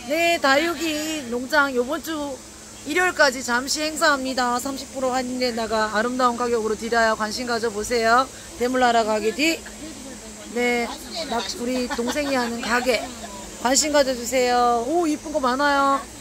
네, 다육이 농장 요번 주 일요일까지 잠시 행사합니다. 30% 할인에다가 아름다운 가격으로 드려요. 관심 가져보세요. 대물나라 가게 뒤. 네, 우리 동생이 하는 가게 관심 가져주세요. 오, 이쁜 거 많아요.